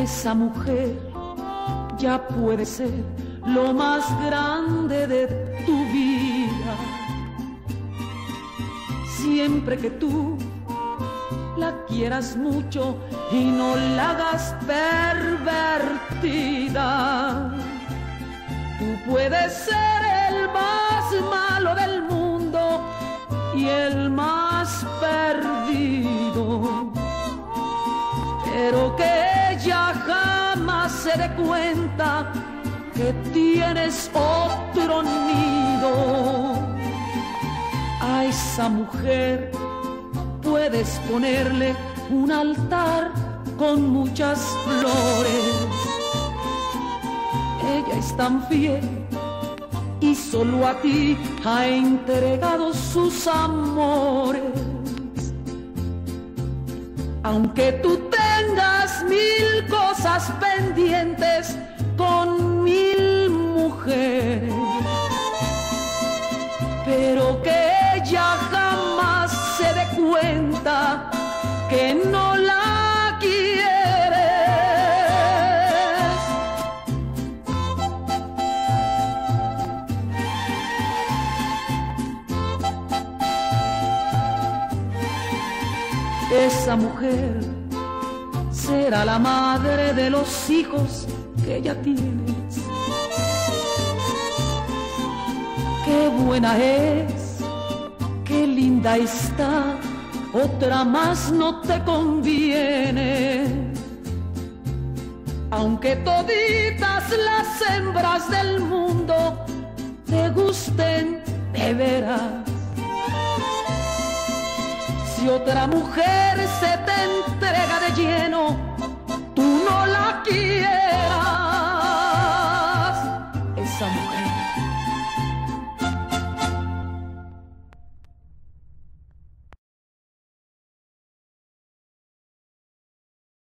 esa mujer ya puede ser lo más grande de tu vida. Siempre que tú la quieras mucho y no la hagas pervertida, tú puedes ser el más malo del mundo y el más perdido, pero que ella jamás se dé cuenta que tienes otro nido. A esa mujer puedes ponerle un altar con muchas flores. Ella es tan fiel y solo a ti ha entregado sus amores. Aunque tú tengas 1000 cosas pendientes con 1000 mujeres, pero que ella jamás se dé cuenta que no la quieres. Esa mujer será la madre de los hijos que ya tienes. Qué buena es, qué linda está, otra más no te conviene. Aunque toditas las hembras del mundo te gusten de veras, si otra mujer se te entrega de lleno, tú no la quieras.